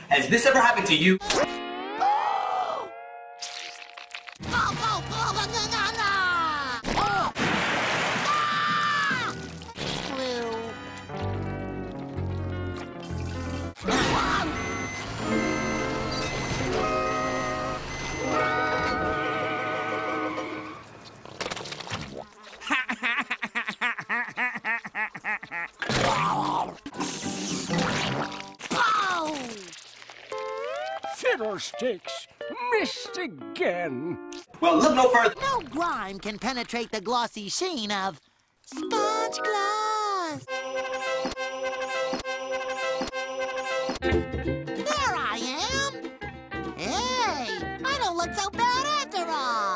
Has this ever happened to you? Fiddlesticks! Missed again! Well, look no further. No grime can penetrate the glossy sheen of SpongeGloss. There I am! Hey, I don't look so bad after all!